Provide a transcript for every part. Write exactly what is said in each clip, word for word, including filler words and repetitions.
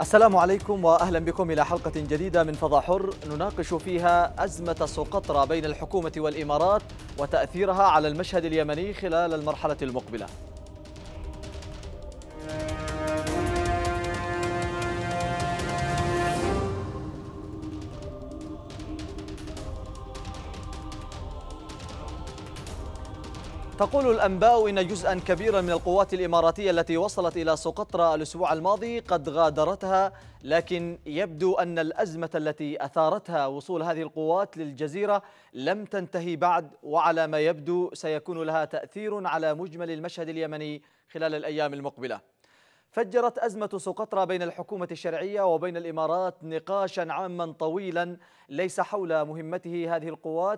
السلام عليكم وأهلا بكم إلى حلقة جديدة من فضاء حر نناقش فيها أزمة سقطرى بين الحكومة والإمارات وتأثيرها على المشهد اليمني خلال المرحلة المقبلة. تقول الأنباء إن جزءا كبيرا من القوات الإماراتية التي وصلت إلى سقطرى الأسبوع الماضي قد غادرتها، لكن يبدو أن الأزمة التي أثارتها وصول هذه القوات للجزيرة لم تنتهي بعد، وعلى ما يبدو سيكون لها تأثير على مجمل المشهد اليمني خلال الأيام المقبلة. فجرت أزمة سقطرى بين الحكومة الشرعية وبين الإمارات نقاشا عاما طويلا ليس حول مهمته هذه القوات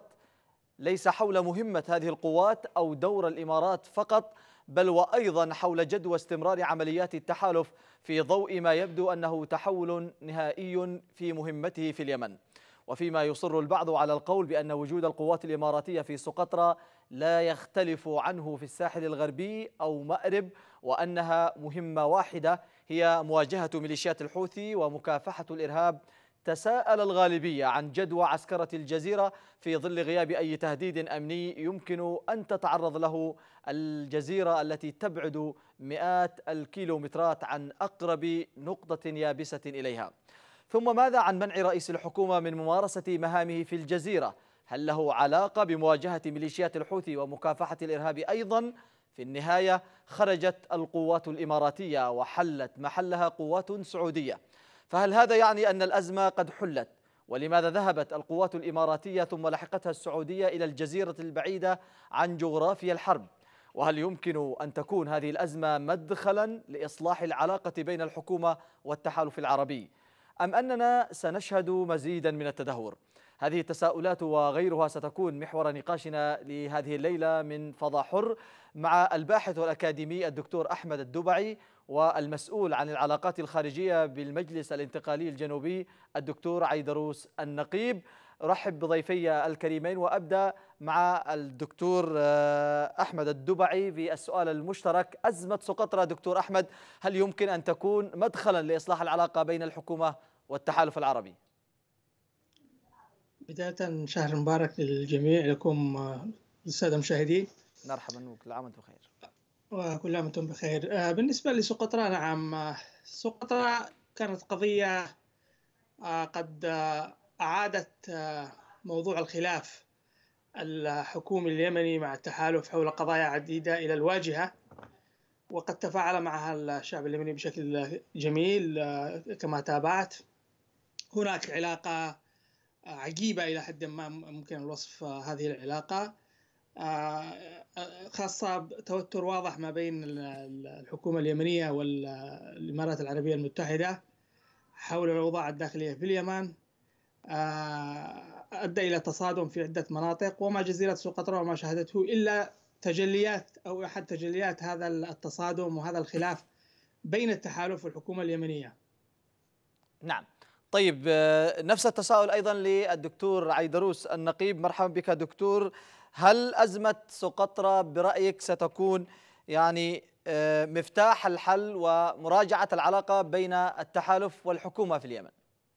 ليس حول مهمة هذه القوات أو دور الإمارات فقط، بل وأيضا حول جدوى استمرار عمليات التحالف في ضوء ما يبدو أنه تحول نهائي في مهمته في اليمن. وفيما يصر البعض على القول بأن وجود القوات الإماراتية في سقطرى لا يختلف عنه في الساحل الغربي أو مأرب، وأنها مهمة واحدة هي مواجهة ميليشيات الحوثي ومكافحة الإرهاب، تساءل الغالبية عن جدوى عسكرة الجزيرة في ظل غياب أي تهديد أمني يمكن أن تتعرض له الجزيرة التي تبعد مئات الكيلومترات عن أقرب نقطة يابسة إليها. ثم ماذا عن منع رئيس الحكومة من ممارسة مهامه في الجزيرة؟ هل له علاقة بمواجهة ميليشيات الحوثي ومكافحة الإرهاب أيضا؟ في النهاية خرجت القوات الإماراتية وحلت محلها قوات سعودية، فهل هذا يعني أن الأزمة قد حلت؟ ولماذا ذهبت القوات الإماراتية ثم لحقتها السعودية إلى الجزيرة البعيدة عن جغرافيا الحرب؟ وهل يمكن أن تكون هذه الأزمة مدخلا لإصلاح العلاقة بين الحكومة والتحالف العربي، أم أننا سنشهد مزيدا من التدهور؟ هذه التساؤلات وغيرها ستكون محور نقاشنا لهذه الليلة من فضاء حر مع الباحث والأكاديمي الدكتور أحمد الدبعي، والمسؤول عن العلاقات الخارجية بالمجلس الانتقالي الجنوبي الدكتور عيدروس النقيب. أرحب بضيفي الكريمين وأبدأ مع الدكتور أحمد الدبعي في السؤال المشترك. أزمة سقطرى دكتور أحمد، هل يمكن أن تكون مدخلا لإصلاح العلاقة بين الحكومة والتحالف العربي؟ بداية شهر مبارك للجميع، لكم السادة المشاهدين. مرحبا بك، كل عام وانتم بخير. وكل عام وانتم بخير. بالنسبة لسقطرى، نعم، سقطرى كانت قضية قد أعادت موضوع الخلاف الحكومي اليمني مع التحالف حول قضايا عديدة إلى الواجهة، وقد تفاعل معها الشعب اليمني بشكل جميل. كما تابعت، هناك علاقة عجيبة إلى حد ما ممكن الوصف هذه العلاقة، خاصة بتوتر واضح ما بين الحكومة اليمنية والإمارات العربية المتحدة حول الأوضاع الداخلية في اليمن، أدى إلى تصادم في عدة مناطق، وما جزيرة سقطرى وما شهدته إلا تجليات أو أحد تجليات هذا التصادم وهذا الخلاف بين التحالف والحكومة اليمنية. نعم، طيب، نفس التساؤل أيضا للدكتور عيدروس النقيب. مرحبا بك دكتور. هل أزمة سقطرى برأيك ستكون يعني مفتاح الحل ومراجعة العلاقة بين التحالف والحكومة في اليمن؟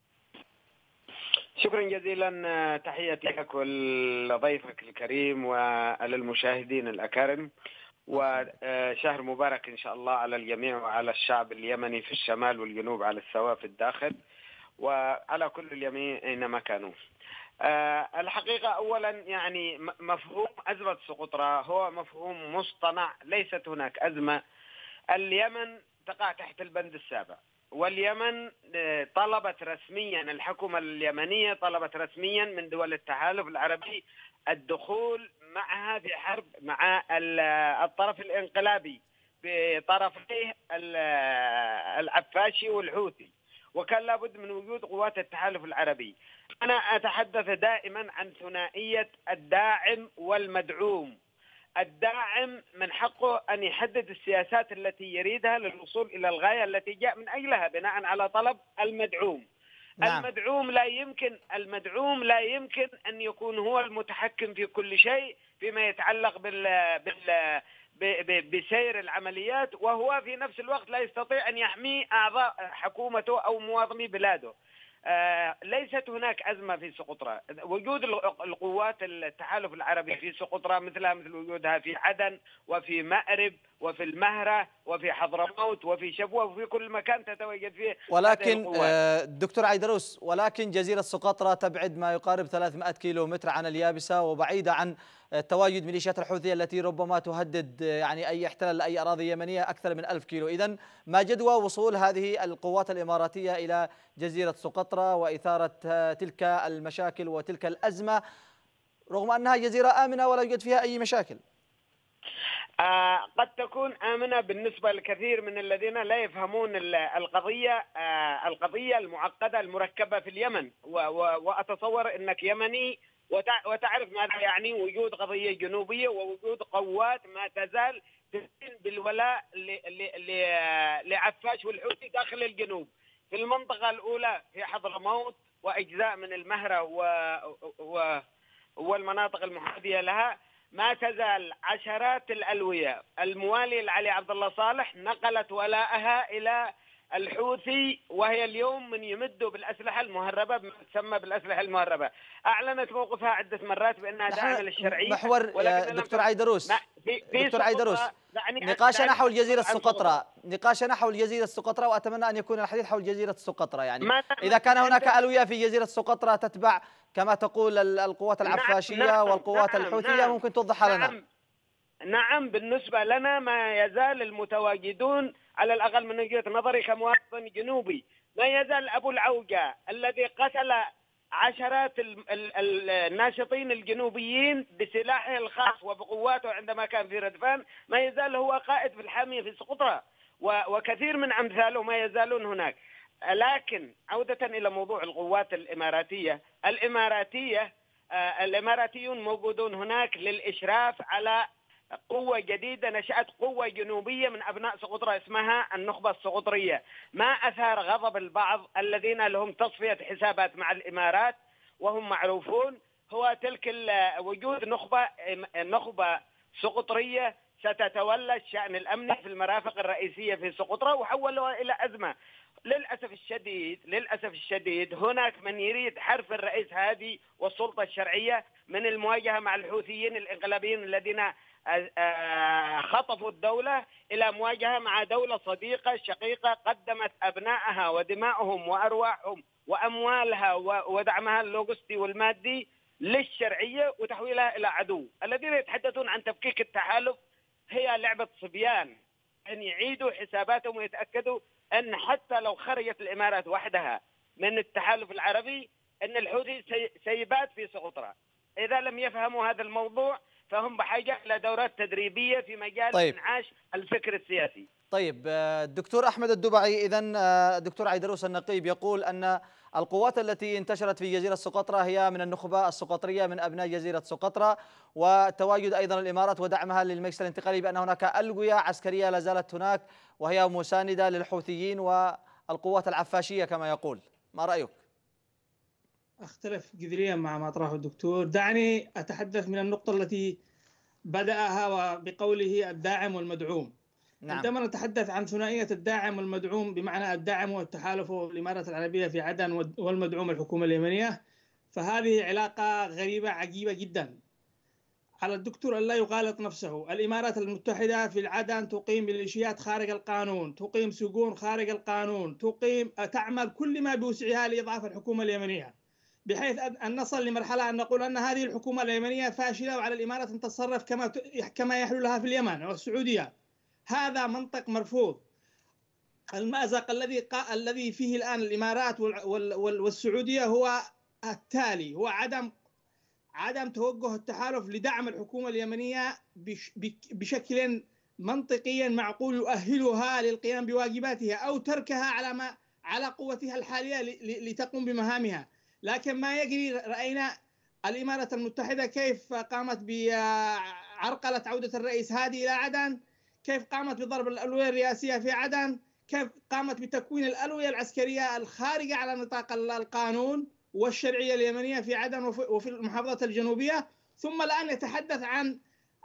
شكرا جزيلا، تحياتي لك ولضيفك الكريم وللمشاهدين الأكارم، وشهر مبارك إن شاء الله على الجميع وعلى الشعب اليمني في الشمال والجنوب على السواء في الداخل، وعلى كل اليمين أينما كانوا. الحقيقة أولا يعني مفهوم أزمة سقطرى هو مفهوم مصطنع، ليست هناك أزمة. اليمن تقع تحت البند السابع، واليمن طلبت رسميا، الحكومة اليمنية طلبت رسميا من دول التحالف العربي الدخول معها في حرب مع الطرف الانقلابي بطرفيه العفاشي والحوثي، وكان لابد من وجود قوات التحالف العربي. أنا أتحدث دائما عن ثنائية الداعم والمدعوم. الداعم من حقه أن يحدد السياسات التي يريدها للوصول إلى الغاية التي جاء من أجلها بناء على طلب المدعوم. نعم. المدعوم لا يمكن المدعوم لا يمكن أن يكون هو المتحكم في كل شيء فيما يتعلق بال بال بسير العمليات، وهو في نفس الوقت لا يستطيع أن يحمي أعضاء حكومته أو مواطني بلاده. آه ليست هناك أزمة في سقطرى. وجود القوات التحالف العربي في سقطرى مثلها مثل وجودها في عدن وفي مأرب وفي المهرة وفي حضرموت وفي شبوة وفي كل مكان تتواجد فيه. ولكن آه دكتور عيدروس، ولكن جزيرة سقطرى تبعد ما يقارب ثلاثمائة كيلو متر عن اليابسة، وبعيدة عن تواجد ميليشيات الحوثية التي ربما تهدد يعني أي احتلال لأي أراضي يمنية أكثر من ألف كيلو. إذن ما جدوى وصول هذه القوات الإماراتية إلى جزيرة سقطرى وإثارة تلك المشاكل وتلك الأزمة رغم أنها جزيرة آمنة ولا يوجد فيها أي مشاكل؟ آه قد تكون آمنة بالنسبة لكثير من الذين لا يفهمون القضية آه القضية المعقدة المركبة في اليمن، وأتصور أنك يمني وتعرف ماذا يعني وجود قضية جنوبية ووجود قوات ما تزال تدين بالولاء لعفاش والحوثي داخل الجنوب. في المنطقة الأولى في حضرموت وأجزاء من المهرة والمناطق المحاذية لها ما تزال عشرات الألوية الموالية لعلي عبد الله صالح نقلت ولاءها إلى الحوثي، وهي اليوم من يمدوا بالأسلحة المهربة بما تسمى بالأسلحة المهربة. أعلنت موقفها عدة مرات بأنها داعمة للشرعية. محور دكتور عيدروس في في دكتور عيدروس نقاشنا حول جزيرة سقطرى نقاشنا حول جزيرة سقطرى وأتمنى أن يكون الحديث حول جزيرة سقطرى. يعني إذا كان هناك ألوية في جزيرة سقطرى تتبع كما تقول القوات العفاشية نعم والقوات نعم الحوثية نعم ممكن توضح لنا؟ نعم نعم بالنسبة لنا ما يزال المتواجدون على الأقل من وجهة نظري كمواطن جنوبي ما يزال أبو العوجة الذي قتل عشرات الناشطين الجنوبيين بسلاحه الخاص وبقواته عندما كان في ردفان ما يزال هو قائد في الحامية في سقطرى، وكثير من أمثاله ما يزالون هناك. لكن عودة إلى موضوع القوات الإماراتية الإماراتية آه الإماراتيون موجودون هناك للإشراف على قوة جديدة نشأت، قوة جنوبية من أبناء سقطرى اسمها النخبة السقطرية. ما أثار غضب البعض الذين لهم تصفية حسابات مع الإمارات وهم معروفون هو تلك وجود نخبة نخبة سقطرية ستتولى الشأن الأمني في المرافق الرئيسية في سقطرى وحولوها إلى أزمة. للأسف الشديد للأسف الشديد هناك من يريد حرف الرئيس هادي والسلطة الشرعية من المواجهة مع الحوثيين الانقلابيين الذين خطفوا الدولة إلى مواجهة مع دولة صديقة شقيقة قدمت أبنائها ودماءهم وأرواحهم وأموالها ودعمها اللوجستي والمادي للشرعية وتحويلها إلى عدو. الذين يتحدثون عن تفكيك التحالف هي لعبة صبيان، أن يعيدوا حساباتهم ويتأكدوا أن حتى لو خرجت الإمارات وحدها من التحالف العربي أن الحوثي سيبات في سقطرى. إذا لم يفهموا هذا الموضوع فهم بحاجة إلى دورات تدريبية في مجال طيب. إنعاش الفكر السياسي. طيب الدكتور أحمد الدبعي، إذن الدكتور عيدروس النقيب يقول أن القوات التي انتشرت في جزيرة سقطرى هي من النخبة السقطرية من أبناء جزيرة سقطرى، وتواجد أيضا الإمارات ودعمها للمجلس الانتقالي بأن هناك ألوية عسكرية لا زالت هناك وهي مساندة للحوثيين والقوات العفاشية كما يقول. ما رأيك؟ أختلف جذريا مع ما طرحه الدكتور. دعني أتحدث من النقطة التي بدأها بقوله الداعم والمدعوم. نعم. عندما نتحدث عن ثنائية الداعم والمدعوم بمعنى الداعم والتحالف والإمارات العربية في عدن والمدعوم الحكومة اليمنية، فهذه علاقة غريبة عجيبة جدا. على الدكتور أن لا يغالط نفسه. الإمارات المتحدة في العدن تقيم ميليشيات خارج القانون، تقيم سجون خارج القانون، تقيم تعمل كل ما بوسعها لإضعاف الحكومة اليمنية، بحيث أن نصل لمرحلة أن نقول أن هذه الحكومة اليمنية فاشلة وعلى الإمارات أن تتصرف كما كما يحلو لها في اليمن والسعودية. هذا منطق مرفوض. المأزق الذي الذي فيه الآن الإمارات والسعودية هو التالي: هو عدم عدم توجه التحالف لدعم الحكومة اليمنية بشكل منطقي معقول يؤهلها للقيام بواجباتها أو تركها على ما على قوتها الحالية لتقوم بمهامها. لكن ما يجري، رأينا الإمارات المتحدة كيف قامت بعرقلة عودة الرئيس هادي إلى عدن، كيف قامت بضرب الألوية الرئاسية في عدن، كيف قامت بتكوين الألوية العسكرية الخارجة على نطاق القانون والشرعية اليمنية في عدن وفي المحافظات الجنوبية، ثم الآن يتحدث عن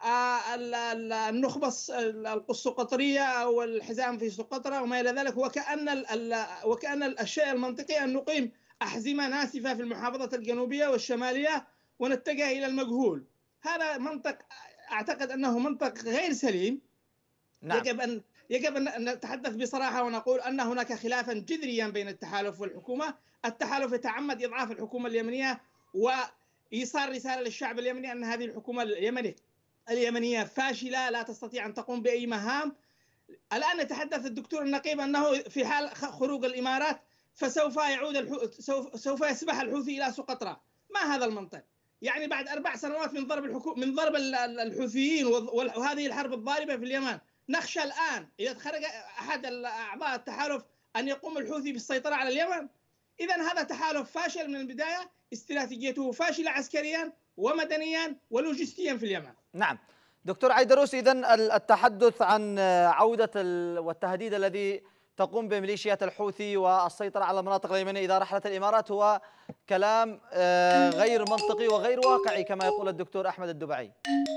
النخبة السقطرية أو الحزام في سقطرى وما إلى ذلك، وكأن وكأن الشيء المنطقي أن نقيم أحزمة ناسفة في المحافظة الجنوبية والشمالية ونتجه إلى المجهول. هذا منطق أعتقد أنه منطق غير سليم. نعم. يجب أن يجب أن نتحدث بصراحة ونقول أن هناك خلافا جذريا بين التحالف والحكومة. التحالف يتعمد إضعاف الحكومة اليمنية وإيصال رسالة للشعب اليمني أن هذه الحكومة اليمنية اليمنية فاشلة لا تستطيع أن تقوم بأي مهام. الآن يتحدث الدكتور النقيب أنه في حال خروج الإمارات فسوف يعود الحو... سوف... سوف يسبح الحوثي إلى سقطرى. ما هذا المنطق؟ يعني بعد أربع سنوات من ضرب الحكو... من ضرب الحوثيين وهذه الحرب الضاربة في اليمن، نخشى الآن إذا خرج أحد أعضاء التحالف أن يقوم الحوثي بالسيطرة على اليمن. إذن هذا تحالف فاشل من البداية، استراتيجيته فاشلة عسكريا ومدنيا ولوجستيا في اليمن. نعم دكتور عيدروس، إذن التحدث عن عودة والتهديد الذي تقوم بميليشيات الحوثي والسيطرة على المناطق اليمنية إذا رحلت الإمارات هو كلام غير منطقي وغير واقعي كما يقول الدكتور أحمد الدبعي.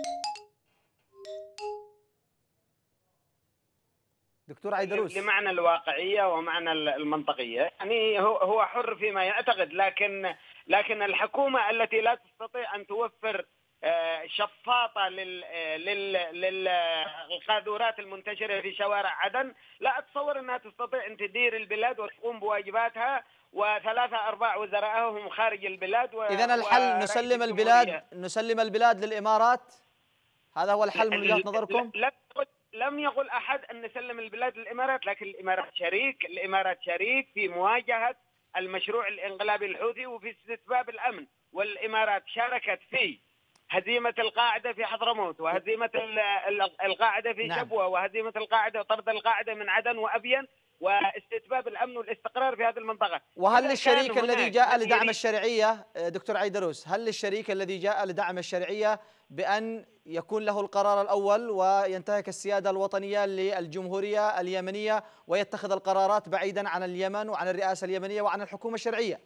دكتور عيدروس، لمعنى الواقعية ومعنى المنطقية، يعني هو هو حر فيما يعتقد، لكن لكن الحكومة التي لا تستطيع أن توفر شفاطة للقاذورات المنتشرة في شوارع عدن، لا أتصور أنها تستطيع أن تدير البلاد وتقوم بواجباتها وثلاثة أرباع وزرائها هم خارج البلاد. إذن الحل نسلم البلاد نسلم البلاد للإمارات؟ هذا هو الحل من وجهة نظركم؟ لا لم يقل أحد أن نسلم البلاد للإمارات، لكن الإمارات شريك الإمارات شريك في مواجهة المشروع الانقلابي الحوثي وفي استتباب الأمن، والإمارات شاركت في هزيمة القاعدة في حضرموت وهزيمة القاعدة في نعم. شبوة وهزيمة القاعدة وطرد القاعدة من عدن وأبين واستتباب الأمن والاستقرار في هذه المنطقة. وهل الشريك الذي جاء لدعم الشرعية دكتور عيدروس، هل الشريك الذي جاء لدعم الشرعية بأن يكون له القرار الأول وينتهك السيادة الوطنية للجمهورية اليمنية ويتخذ القرارات بعيدا عن اليمن وعن الرئاسة اليمنية وعن الحكومة الشرعية؟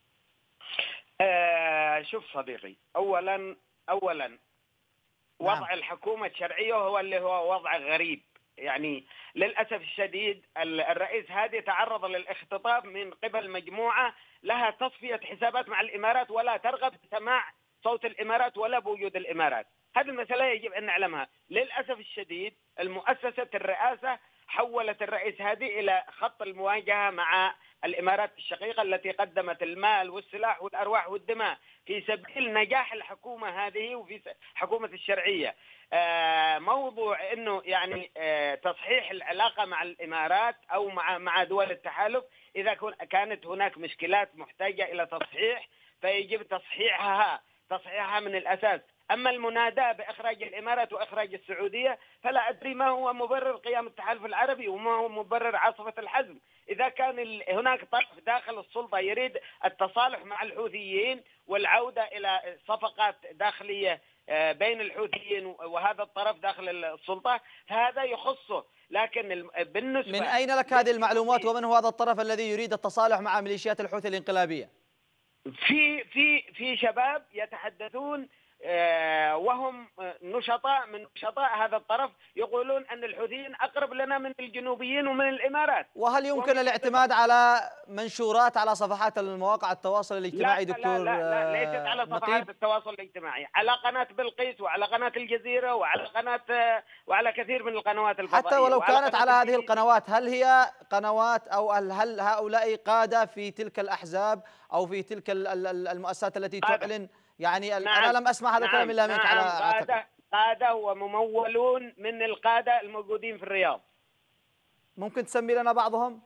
آه شوف صديقي، أولا أولا وضع نعم. الحكومة الشرعية هو اللي هو وضع غريب. يعني للأسف الشديد الرئيس هادي تعرض للاختطاف من قبل مجموعة لها تصفية حسابات مع الإمارات ولا ترغب بسماع صوت الإمارات ولا بوجود الإمارات. هذه المسألة يجب أن نعلمها. للأسف الشديد المؤسسة الرئاسة حولت الرئيس هادي إلى خط المواجهة مع الإمارات الشقيقة التي قدمت المال والسلاح والأرواح والدماء في سبيل نجاح الحكومة هذه وفي حكومة الشرعية. موضوع أنه يعني تصحيح العلاقة مع الإمارات أو مع مع دول التحالف، إذا كانت هناك مشكلات محتاجة إلى تصحيح فيجب تصحيحها تصحيحها من الأساس. أما المناداة بإخراج الإمارات وإخراج السعودية فلا أدري ما هو مبرر قيام التحالف العربي وما هو مبرر عاصفة الحزم. إذا كان هناك طرف داخل السلطة يريد التصالح مع الحوثيين والعودة إلى صفقات داخلية بين الحوثيين وهذا الطرف داخل السلطة فهذا يخصه، لكن بالنسبة من أين لك هذه المعلومات ومن هو هذا الطرف الذي يريد التصالح مع ميليشيات الحوثي الانقلابية؟ في في في شباب يتحدثون وهم نشطاء من نشطاء هذا الطرف يقولون أن الحوثيين أقرب لنا من الجنوبيين ومن الإمارات. وهل يمكن الاعتماد على منشورات على صفحات المواقع التواصل الاجتماعي لا دكتور؟ لا لا, لا ليست على صفحات التواصل الاجتماعي، على قناة بلقيس وعلى قناة الجزيرة وعلى قناة وعلى كثير من القنوات الفضائية. حتى ولو كانت على هذه القنوات، هل هي قنوات أو هل هؤلاء قادة في تلك الأحزاب أو في تلك المؤسسات التي تعلن؟ يعني نعم. أنا لم أسمع هذا الكلام نعم. إلا منك نعم. على قادة, قادة وممولون من القادة الموجودين في الرياض. ممكن تسمي لنا بعضهم؟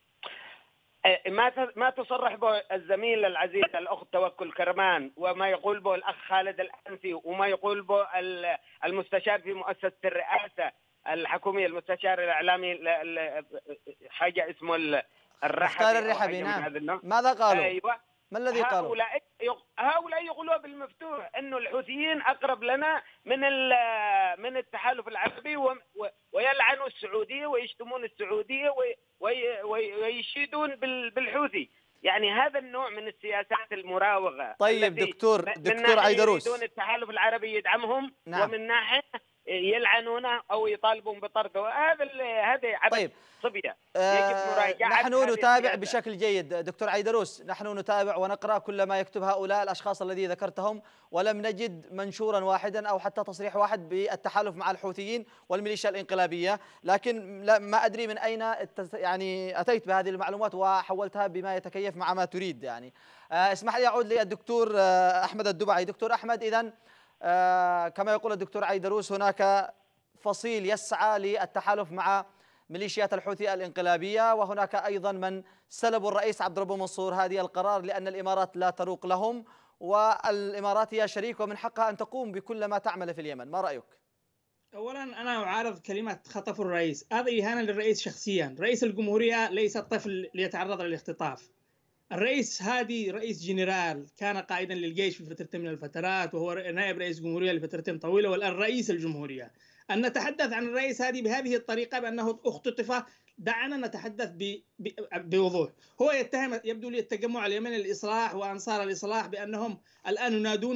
ما ما تصرح به الزميل العزيز الأخ توكل كرمان وما يقول به الأخ خالد الأنفي وما يقول به المستشار في مؤسسة الرئاسة الحكومية المستشار الإعلامي حاجة اسمه الرحبي الرحبي نعم. ماذا قالوا؟ أيوة. ما الذي قالوا؟ هؤلاء هؤلاء يقولوا بالمفتوح انه الحوثيين اقرب لنا من من التحالف العربي ويلعنوا السعوديه ويشتمون السعوديه ويشيدون بالحوثي. يعني هذا النوع من السياسات المراوغة. طيب دكتور دكتور عيدروس، يريدون التحالف العربي يدعمهم، نعم. ومن ناحية يلعنونه أو يطالبون بطرده. هذا هذا عبث. طيب. صبية آه يجب مراجعة. نحن نتابع بشكل جيد دكتور عيدروس، نحن نتابع ونقرأ كل ما يكتب هؤلاء الأشخاص الذي ذكرتهم، ولم نجد منشورا واحدا أو حتى تصريح واحد بالتحالف مع الحوثيين والميليشيا الانقلابية. لكن ما أدري من أين يعني أتيت بهذه المعلومات وحولتها بما يتكيف مع ما تريد. يعني آه اسمح لي أعود للدكتور آه أحمد الدبعي. دكتور أحمد، إذن آه كما يقول الدكتور عيدروس هناك فصيل يسعى للتحالف مع ميليشيات الحوثي الانقلابية، وهناك أيضا من سلبوا الرئيس عبد الرب منصور هذه القرار لأن الإمارات لا تروق لهم، والإمارات هي شريك ومن حقها أن تقوم بكل ما تعمل في اليمن. ما رأيك؟ أولا أنا أعارض كلمة خطف الرئيس، هذه إهانة للرئيس شخصيا. رئيس الجمهورية ليس الطفل ليتعرض للاختطاف. الرئيس هادي رئيس جنرال، كان قائدا للجيش في فترة من الفترات، وهو نائب رئيس جمهورية لفترة طويلة، والآن رئيس الجمهورية. أن نتحدث عن الرئيس هادي بهذه الطريقة بأنه اختطف، دعنا نتحدث بوضوح. هو يتهم يبدو لي التجمع اليمني للإصلاح وأنصار الإصلاح بأنهم الآن ينادون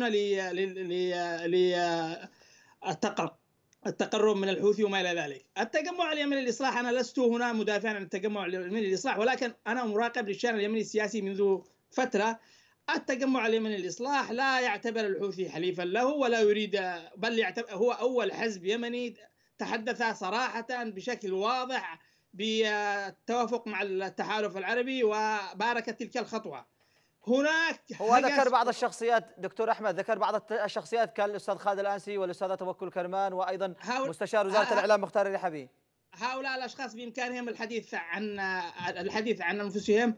للتقرب من الحوثي وما إلى ذلك. التجمع اليمني للإصلاح، أنا لست هنا مدافعا عن التجمع اليمني للإصلاح، ولكن أنا مراقب للشأن اليمني السياسي منذ فترة. التجمع اليمني للإصلاح لا يعتبر الحوثي حليفا له ولا يريد، بل يعتبر هو أول حزب يمني تحدث صراحة بشكل واضح بالتوافق مع التحالف العربي وبارك تلك الخطوة. هناك هو ذكر بعض الشخصيات دكتور أحمد، ذكر بعض الشخصيات كالأستاذ خالد الأنسي والأستاذ توكل كرمان وأيضا مستشار وزارة الإعلام مختار الرحبي. هؤلاء الأشخاص بإمكانهم الحديث عن الحديث عن أنفسهم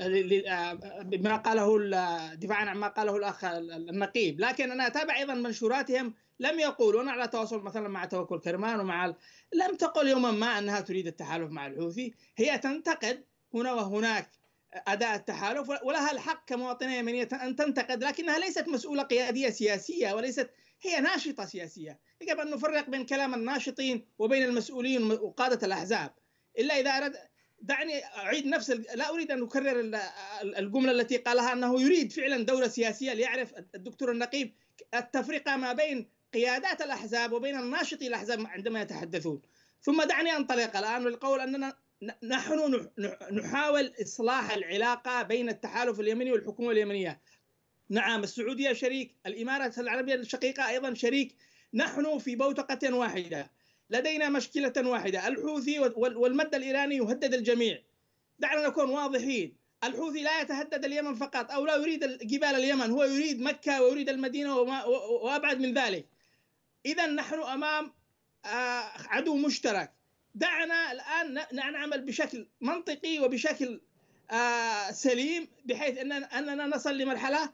بما قاله دفاعا عن ما قاله الأخ النقيب، لكن أنا أتابع أيضا منشوراتهم. لم يقول، وأنا على تواصل مثلا مع توكل كرمان ومع ال... لم تقل يوما ما أنها تريد التحالف مع الحوثي. هي تنتقد هنا وهناك أداء التحالف، ولها الحق كمواطنة يمنية أن تنتقد، لكنها ليست مسؤولة قيادية سياسية، وليست هي ناشطة سياسية. يجب أن نفرق بين كلام الناشطين وبين المسؤولين وقادة الأحزاب. إلا إذا أرد، دعني أعيد نفس، لا أريد أن أكرر الجملة التي قالها أنه يريد فعلا دورة سياسية، ليعرف الدكتور النقيب التفرقة ما بين قيادات الأحزاب وبين الناشطي الأحزاب عندما يتحدثون. ثم دعني أنطلق الآن للقول أننا نحن نحاول إصلاح العلاقة بين التحالف اليمني والحكومة اليمنية. نعم، السعودية شريك، الإمارات العربية الشقيقة أيضا شريك. نحن في بوتقة واحدة، لدينا مشكلة واحدة، الحوثي والمد الإيراني يهدد الجميع. دعنا نكون واضحين، الحوثي لا يتهدد اليمن فقط أو لا يريد جبال اليمن، هو يريد مكة ويريد المدينة وأبعد من ذلك. إذا نحن أمام عدو مشترك. دعنا الآن نعمل بشكل منطقي وبشكل سليم، بحيث أننا نصل لمرحلة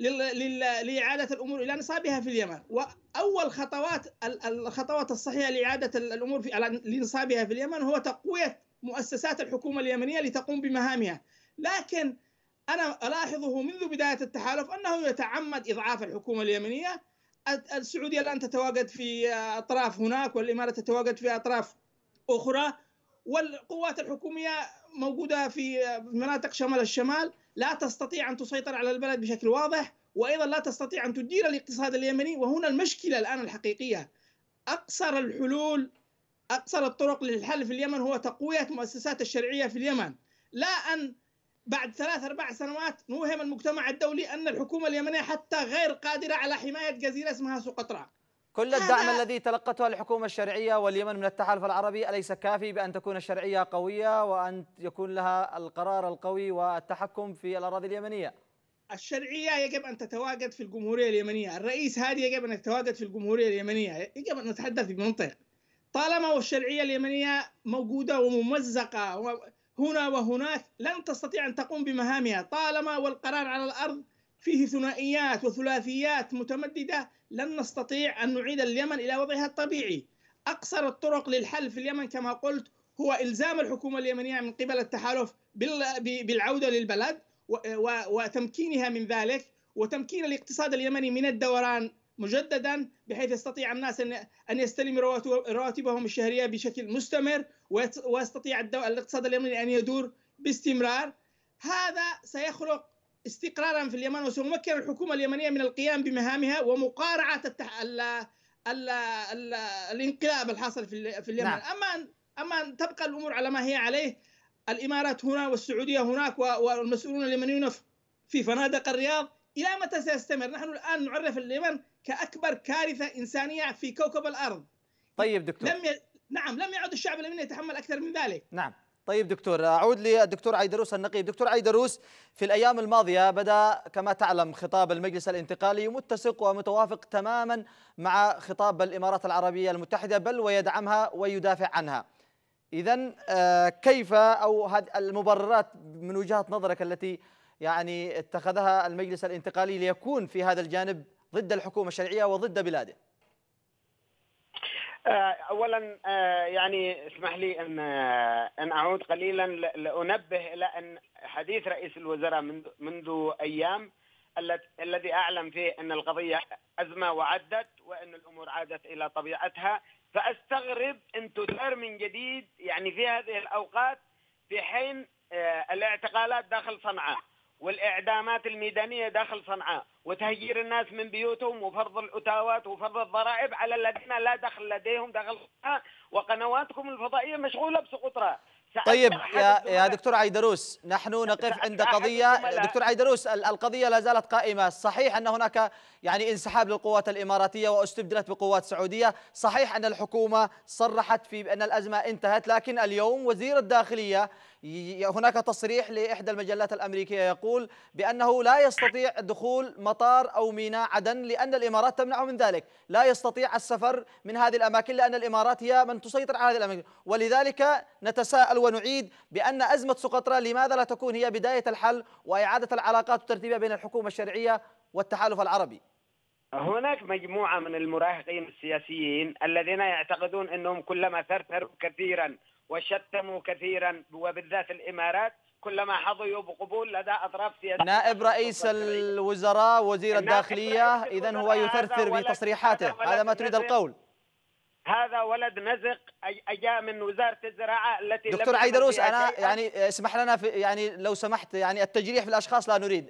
لإعادة الأمور إلى نصابها في اليمن. وأول خطوات الخطوات الصحيحة لإعادة الأمور في لنصابها في اليمن هو تقوية مؤسسات الحكومة اليمنية لتقوم بمهامها. لكن أنا ألاحظه منذ بداية التحالف أنه يتعمد إضعاف الحكومة اليمنية. السعودية الآن تتواجد في أطراف هناك، والإمارات تتواجد في أطراف أخرى، والقوات الحكومية موجودة في مناطق شمال الشمال، لا تستطيع أن تسيطر على البلد بشكل واضح، وأيضا لا تستطيع أن تدير الاقتصاد اليمني. وهنا المشكلة الآن الحقيقية. أقصر الحلول، أقصر الطرق للحل في اليمن هو تقوية مؤسسات الشرعية في اليمن، لا أن بعد ثلاث أربع سنوات نوهم المجتمع الدولي أن الحكومة اليمنية حتى غير قادرة على حماية جزيرة اسمها سقطرى. كل الدعم الذي تلقته الحكومة الشرعية واليمن من التحالف العربي أليس كافي بأن تكون الشرعية قوية وأن يكون لها القرار القوي والتحكم في الأراضي اليمنية؟ الشرعية يجب أن تتواجد في الجمهورية اليمنية. الرئيس هادي يجب أن يتواجد في الجمهورية اليمنية. يجب أن نتحدث بمنطق. طالما والشرعية اليمنية موجودة وممزقة هنا وهناك، لن تستطيع أن تقوم بمهامها. طالما والقرار على الأرض فيه ثنائيات وثلاثيات متمددة، لن نستطيع أن نعيد اليمن إلى وضعها الطبيعي. أقصر الطرق للحل في اليمن كما قلت هو إلزام الحكومة اليمنية من قبل التحالف بالعودة للبلد وتمكينها من ذلك، وتمكين الاقتصاد اليمني من الدوران مجددا، بحيث يستطيع الناس أن يستلموا رواتبهم الشهرية بشكل مستمر، ويستطيع الاقتصاد اليمني أن يدور باستمرار. هذا سيخلق استقرارا في اليمن وسيمكن الحكومة اليمنية من القيام بمهامها ومقارعة التح... ال... ال... ال... الانقلاب الحاصل في, في اليمن. نعم. أما أما أن تبقى الأمور على ما هي عليه، الإمارات هنا والسعودية هناك والمسؤولون اليمنيون في فنادق الرياض، إلى متى سيستمر؟ نحن الآن نعرف اليمن كأكبر كارثة إنسانية في كوكب الأرض. طيب دكتور. لم ي... نعم لم يعد الشعب اليمني يتحمل أكثر من ذلك. نعم. طيب دكتور، أعود للدكتور عيدروس النقيب. دكتور عيدروس، في الأيام الماضية بدأ كما تعلم خطاب المجلس الانتقالي متسق ومتوافق تماما مع خطاب الإمارات العربية المتحدة، بل ويدعمها ويدافع عنها. إذن كيف أو هذه المبررات من وجهة نظرك التي يعني اتخذها المجلس الانتقالي ليكون في هذا الجانب ضد الحكومة الشرعية وضد بلاده؟ اولا يعني اسمح لي ان ان اعود قليلا لانبه الى ان حديث رئيس الوزراء منذ منذ ايام الذي اعلم فيه ان القضيه ازمه وعدت وان الامور عادت الى طبيعتها، فاستغرب ان تثار من جديد يعني في هذه الاوقات في حين الاعتقالات داخل صنعاء والإعدامات الميدانية داخل صنعاء وتهجير الناس من بيوتهم وفرض الأتاوات وفرض الضرائب على الذين لا دخل لديهم داخل صنعاء، وقنواتكم الفضائية مشغولة بسقطرها. طيب يا يا دكتور عيدروس، نحن نقف عند قضية. دكتور عيدروس، القضية لا زالت قائمة. صحيح أن هناك يعني انسحاب للقوات الإماراتية واستبدلت بقوات سعودية، صحيح أن الحكومة صرحت في أن الأزمة انتهت، لكن اليوم وزير الداخلية هناك تصريح لإحدى المجلات الأمريكية يقول بأنه لا يستطيع دخول مطار أو ميناء عدن لأن الإمارات تمنعه من ذلك، لا يستطيع السفر من هذه الأماكن لأن الإمارات هي من تسيطر على هذه الأماكن. ولذلك نتساءل ونعيد بأن أزمة سقطرى لماذا لا تكون هي بداية الحل وإعادة العلاقات وترتيبها بين الحكومة الشرعية والتحالف العربي؟ هناك مجموعة من المراهقين السياسيين الذين يعتقدون أنهم كلما ثرثروا كثيرا وشتموا كثيرا وبالذات الإمارات كلما حظيوا بقبول لدى أطراف سياسية. نائب رئيس الوزراء وزير الداخلية إذن هو يثرثر بتصريحاته، هذا ما تريد القول؟ هذا ولد نزق أجاء من وزارة الزراعة التي دكتور عيدروس، أنا يعني اسمح لنا في يعني لو سمحت، يعني التجريح في الأشخاص لا نريد،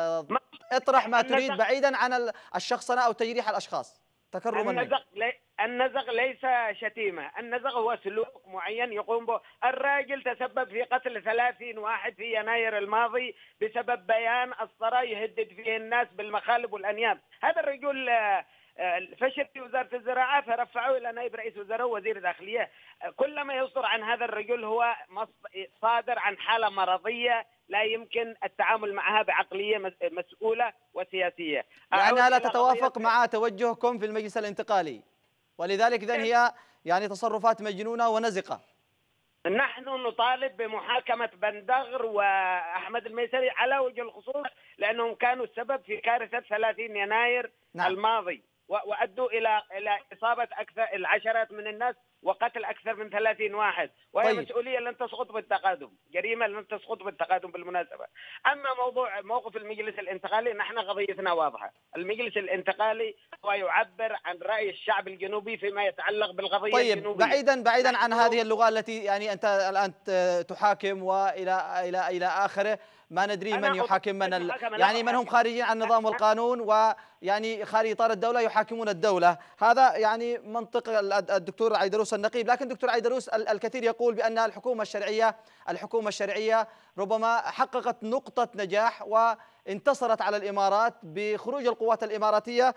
اطرح ما تريد بعيدا عن الشخصنة أو تجريح الأشخاص تكرما منك. النزق, لي النزق ليس شتيمة، النزق هو سلوك معين يقوم به. الراجل تسبب في قتل ثلاثين واحد في يناير الماضي بسبب بيان أسطرة يهدد فيه الناس بالمخالب والأنياب. هذا الرجل فشل في وزارة الزراعة فرفعوه إلى نائب رئيس وزراء ووزير داخلية. كل ما يصدر عن هذا الرجل هو صادر عن حالة مرضية لا يمكن التعامل معها بعقلية مسؤولة وسياسية، لأنها لا تتوافق مع توجهكم في المجلس الانتقالي، ولذلك إذن هي يعني تصرفات مجنونة ونزقة. نحن نطالب بمحاكمة بندغر وأحمد الميسري على وجه الخصوص لأنهم كانوا السبب في كارثة ثلاثين يناير نعم. الماضي، وأدوا إلى إلى إصابة أكثر العشرات من الناس وقتل أكثر من ثلاثين واحد، وهي طيب. مسؤولية لن تسقط بالتقادم، جريمة لن تسقط بالتقادم بالمناسبة. أما موضوع موقف المجلس الانتقالي، نحن قضيتنا واضحة. المجلس الانتقالي هو يعبر عن رأي الشعب الجنوبي فيما يتعلق بالقضية طيب الجنوبية. بعيدا بعيدا عن هذه اللغة التي يعني أنت الآن تحاكم وإلى إلى إلى آخره، ما ندري من يحاكم من ال... يعني من هم خارجين عن النظام والقانون ويعني خارج إطار الدولة يحاكمون الدولة. هذا يعني منطق الدكتور عيدروس النقيب. لكن دكتور عيدروس، الكثير يقول بأن الحكومة الشرعية الحكومة الشرعية ربما حققت نقطة نجاح وانتصرت على الإمارات بخروج القوات الإماراتية،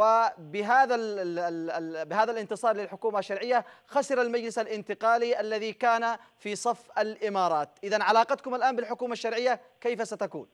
وبهذا ال ال ال بهذا الانتصار للحكومة الشرعية خسر المجلس الانتقالي الذي كان في صف الإمارات. إذن علاقتكم الآن بالحكومة الشرعية كيف ستكون؟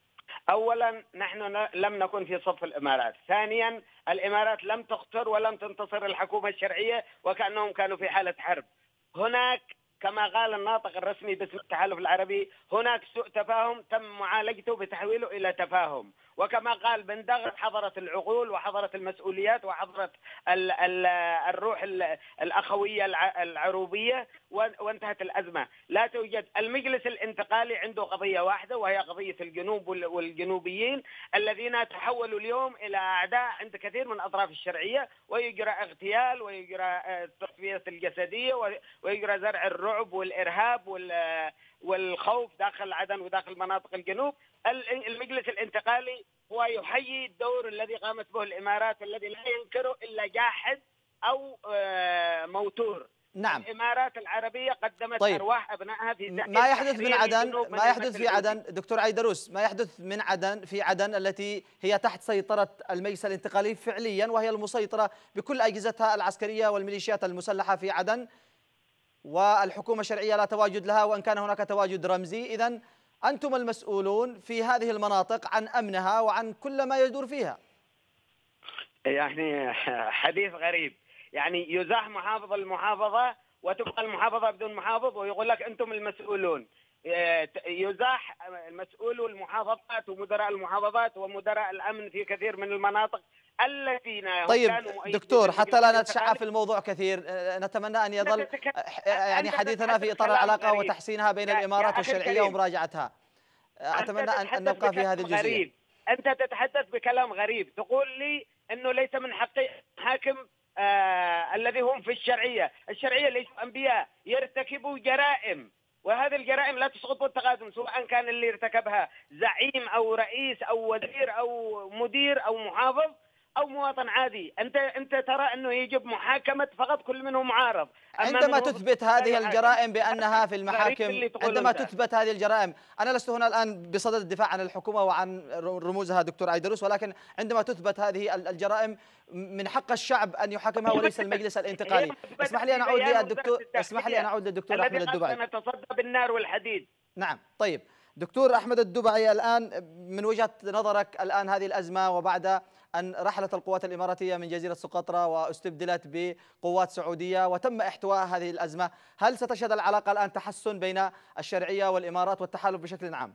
أولا نحن لم نكن في صف الإمارات، ثانيا الإمارات لم تخسر ولم تنتصر الحكومة الشرعية وكأنهم كانوا في حالة حرب. هناك كما قال الناطق الرسمي باسم التحالف العربي هناك سوء تفاهم تم معالجته بتحويله إلى تفاهم، وكما قال بندغر حضرت العقول وحضرت المسؤوليات وحضرت ال ال الروح الأخوية العروبية وانتهت الأزمة. لا توجد. المجلس الانتقالي عنده قضية واحدة وهي قضية الجنوب والجنوبيين الذين تحولوا اليوم إلى أعداء عند كثير من أطراف الشرعية، ويجرى اغتيال ويجرى التصفية الجسدية ويجرى زرع الرعب والإرهاب والخوف داخل عدن وداخل مناطق الجنوب. المجلس الانتقالي هو يحيي الدور الذي قامت به الإمارات الذي لا ينكره إلا جاحد أو موتور. نعم. الإمارات العربية قدمت طيب. أرواح أبنائها في ما يحدث من عدن ما يحدث في عدن دكتور عيدروس، ما يحدث من عدن في عدن التي هي تحت سيطرة المجلس الانتقالي فعليا، وهي المسيطرة بكل أجهزتها العسكرية والميليشيات المسلحة في عدن، والحكومة الشرعية لا تواجد لها وإن كان هناك تواجد رمزي. إذن أنتم المسؤولون في هذه المناطق عن أمنها وعن كل ما يدور فيها. يعني حديث غريب، يعني يزاح محافظ المحافظة وتبقى المحافظة بدون محافظ ويقول لك أنتم المسؤولون. يزاح مسؤولو المحافظات ومدراء المحافظات ومدراء الأمن في كثير من المناطق التي طيب دكتور، حتى لا نتشعب في الموضوع كثير، نتمنى أن يظل يعني حديثنا في إطار العلاقة وتحسينها بين الإمارات والشرعية ومراجعتها. أتمنى أن نبقى في هذه الجزئية. أنت تتحدث بكلام غريب، تقول لي أنه ليس من حق حاكم آه الذي هم في الشرعية. الشرعية ليسوا أنبياء، يرتكبوا جرائم، وهذه الجرائم لا تسقط بالتقادم، سواء كان اللي ارتكبها زعيم أو رئيس أو وزير أو مدير أو محافظ أو مواطن عادي. أنت أنت ترى أنه يجب محاكمة فقط كل منهم معارض. عندما تثبت هذه الجرائم بأنها في المحاكم، عندما تثبت هذه الجرائم، أنا لست هنا الآن بصدد الدفاع عن الحكومة وعن رموزها دكتور عيدروس، ولكن عندما تثبت هذه الجرائم من حق الشعب أن يحاكمها وليس المجلس الانتقالي. اسمح لي أن أعود للدكتور اسمح لي أن أعود للدكتور أحمد الدبعي. الذي نتصدى بالنار والحديد. نعم. طيب دكتور أحمد الدبعي، الآن من وجهة نظرك الآن هذه الأزمة وبعد أن رحلت القوات الإماراتية من جزيرة سقطرى واستبدلت بقوات سعودية وتم احتواء هذه الأزمة، هل ستشهد العلاقة الآن تحسن بين الشرعية والإمارات والتحالف بشكل عام؟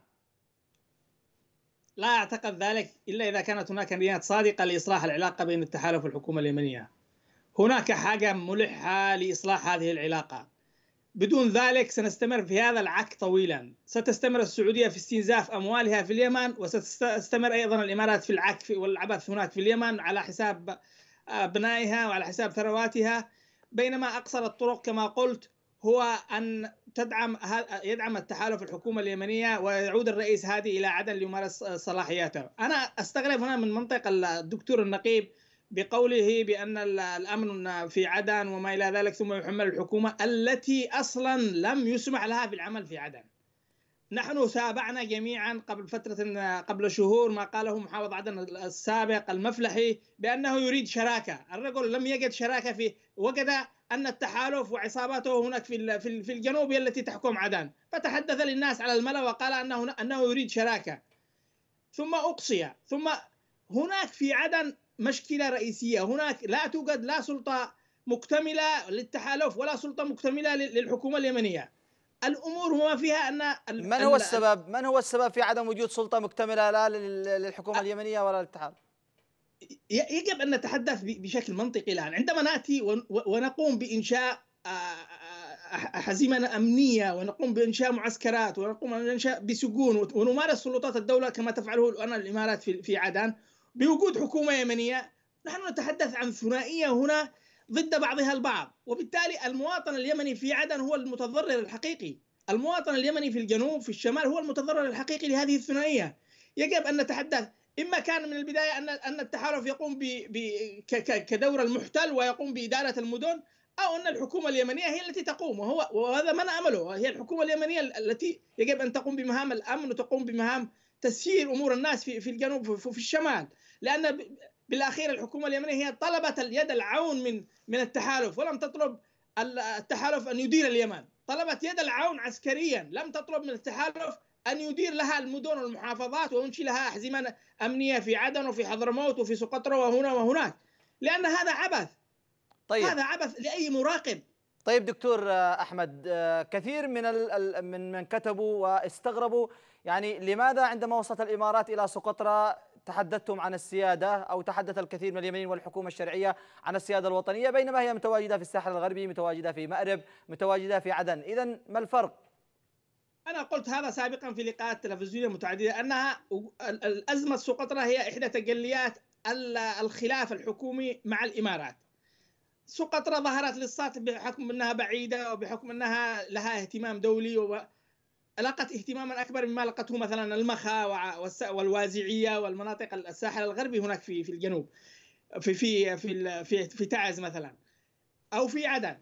لا أعتقد ذلك إلا إذا كانت هناك نيات صادقة لإصلاح العلاقة بين التحالف والحكومة اليمنية. هناك حاجة ملحة لإصلاح هذه العلاقة، بدون ذلك سنستمر في هذا العك طويلا. ستستمر السعودية في استنزاف أموالها في اليمن، وستستمر أيضا الإمارات في العك والعبث هناك في اليمن على حساب أبنائها وعلى حساب ثرواتها، بينما أقصر الطرق كما قلت هو أن تدعم يدعم التحالف الحكومة اليمنية ويعود الرئيس هادي إلى عدن ليمارس صلاحياته. أنا أستغرب هنا من منطق الدكتور النقيب بقوله بأن الأمن في عدن وما إلى ذلك، ثم يحمل الحكومة التي أصلا لم يسمح لها بالعمل في عدن. نحن تابعنا جميعا قبل فترة قبل شهور ما قاله محافظ عدن السابق المفلحي بأنه يريد شراكة. الرجل لم يجد شراكة، في وجد أن التحالف وعصاباته هناك في في الجنوب هي التي تحكم عدن، فتحدث للناس على الملأ وقال أنه أنه يريد شراكة، ثم أقصي. ثم هناك في عدن مشكلة رئيسية، هناك لا توجد لا سلطة مكتملة للتحالف ولا سلطة مكتملة للحكومة اليمنية. الأمور هو فيها أن من هو السبب من هو السبب في عدم وجود سلطة مكتملة لا للحكومة اليمنية ولا للتحالف؟ يجب أن نتحدث بشكل منطقي الآن. عندما نأتي ونقوم بإنشاء حزيمة أمنية ونقوم بإنشاء معسكرات ونقوم بإنشاء بسجون ونمارس سلطات الدولة كما تفعله الآن الإمارات في عدن بوجود حكومة يمنية، نحن نتحدث عن ثنائية هنا ضد بعضها البعض، وبالتالي المواطن اليمني في عدن هو المتضرر الحقيقي، المواطن اليمني في الجنوب في الشمال هو المتضرر الحقيقي لهذه الثنائية. يجب أن نتحدث، إما كان من البداية أن أن التحالف يقوم ب كدور المحتل ويقوم بإدارة المدن، أو أن الحكومة اليمنية هي التي تقوم، وهو وهذا ما نأمله، هي الحكومة اليمنية التي يجب أن تقوم بمهام الأمن وتقوم بمهام تسيير أمور الناس في في الجنوب في الشمال، لأن بالأخير الحكومة اليمنية هي طلبت اليد العون من من التحالف، ولم تطلب التحالف أن يدير اليمن، طلبت يد العون عسكريا، لم تطلب من التحالف أن يدير لها المدن والمحافظات وينشئ لها أحزمة أمنية في عدن وفي حضرموت وفي سقطرى وهنا وهناك، لأن هذا عبث. طيب. هذا عبث لأي مراقب. طيب دكتور أحمد، كثير من من من كتبوا واستغربوا، يعني لماذا عندما وصلت الإمارات إلى سقطرى تحدثتم عن السيادة، أو تحدث الكثير من اليمنيين والحكومة الشرعية عن السيادة الوطنية، بينما هي متواجدة في الساحل الغربي، متواجدة في مأرب، متواجدة في عدن؟ إذن ما الفرق؟ أنا قلت هذا سابقا في لقاءات تلفزيونية متعددة، أنها الأزمة سقطرى هي إحدى تجليات الخلاف الحكومي مع الإمارات. سقطرى ظهرت للسطح بحكم أنها بعيدة وبحكم أنها لها اهتمام دولي، لقت اهتماما أكبر مما لقته مثلا المخا والوازعية والمناطق الساحل الغربي هناك في في الجنوب، في في في في, في تعز مثلا أو في عدن.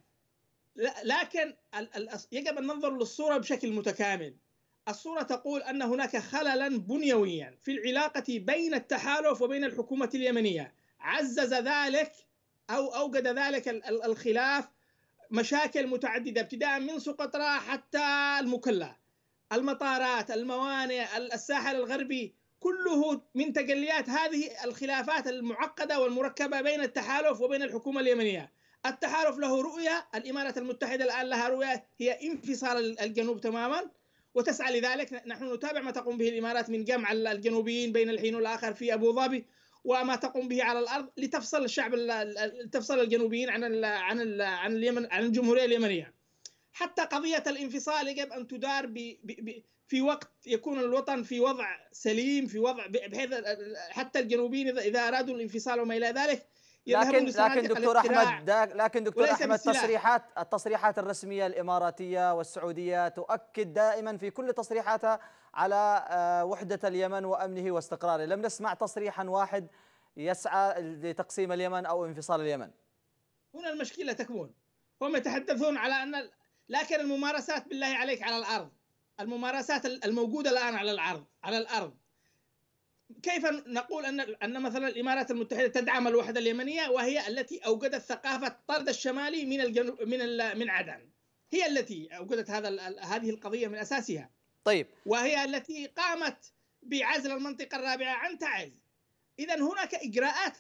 لكن يجب أن ننظر للصورة بشكل متكامل. الصورة تقول أن هناك خللا بنيويا في العلاقة بين التحالف وبين الحكومة اليمنية، عزز ذلك أو أوجد ذلك الخلاف مشاكل متعددة ابتداء من سقطرى حتى المكلا، المطارات، الموانئ، الساحل الغربي، كله من تجليات هذه الخلافات المعقدة والمركبة بين التحالف وبين الحكومة اليمنية. التحالف له رؤية، الإمارات المتحدة الآن لها رؤية هي انفصال الجنوب تماما وتسعى لذلك. نحن نتابع ما تقوم به الإمارات من جمع الجنوبيين بين الحين والآخر في أبو ظبي، وما تقوم به على الأرض لتفصل الشعب تفصل الجنوبيين عن ال عن ال عن اليمن عن الجمهورية اليمنية. حتى قضية الانفصال يجب أن تدار ب ب في وقت يكون الوطن في وضع سليم، في وضع بحيث حتى الجنوبيين إذا أرادوا الانفصال وما إلى ذلك لكن لكن دكتور أحمد لكن دكتور أحمد تصريحات التصريحات الرسمية الإماراتية والسعودية تؤكد دائما في كل تصريحاتها على وحدة اليمن وأمنه واستقراره. لم نسمع تصريحا واحد يسعى لتقسيم اليمن أو انفصال اليمن. هنا المشكلة تكمن. هم يتحدثون على أن، لكن الممارسات بالله عليك على الأرض، الممارسات الموجودة الآن على الأرض على الأرض كيف نقول أن أن مثلا الإمارات المتحدة تدعم الوحدة اليمنية وهي التي أوجدت ثقافة الطرد الشمالي من الجنوب من من عدن، هي التي أوجدت هذا هذه القضية من أساسها. طيب، وهي التي قامت بعزل المنطقة الرابعة عن تعز. إذا هناك إجراءات